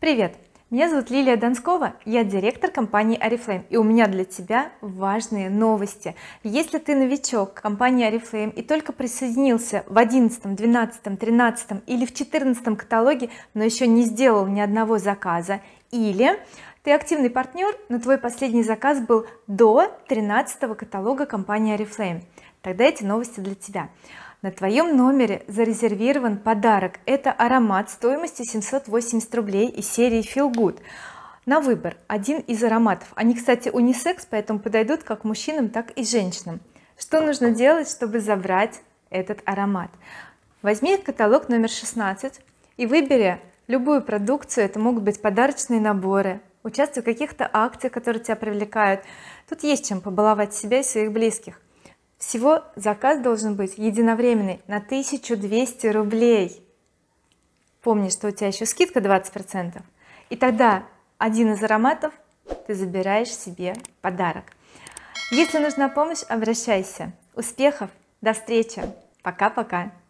Привет, меня зовут Лилия Донскова, я директор компании oriflame, и у меня для тебя важные новости. Если ты новичок компании oriflame и только присоединился в 11, 12, 13 или в 14 каталоге, но еще не сделал ни одного заказа, или ты активный партнер, но твой последний заказ был до 13 каталога компании oriflame, тогда эти новости для тебя. На твоем номере зарезервирован подарок. Это аромат стоимостью 780 рублей из серии Feel Good. На выбор один из ароматов. Они, кстати, унисекс, поэтому подойдут как мужчинам, так и женщинам. Что нужно делать, чтобы забрать этот аромат? Возьми каталог номер 16 и выбери любую продукцию. Это могут быть подарочные наборы, участвуй в каких-то акциях, которые тебя привлекают. Тут есть чем побаловать себя и своих близких. Всего заказ должен быть единовременный на 1200 рублей. Помни, что у тебя еще скидка 20%, и тогда один из ароматов ты забираешь себе подарок. Если нужна помощь, обращайся. Успехов, до встречи, пока-пока.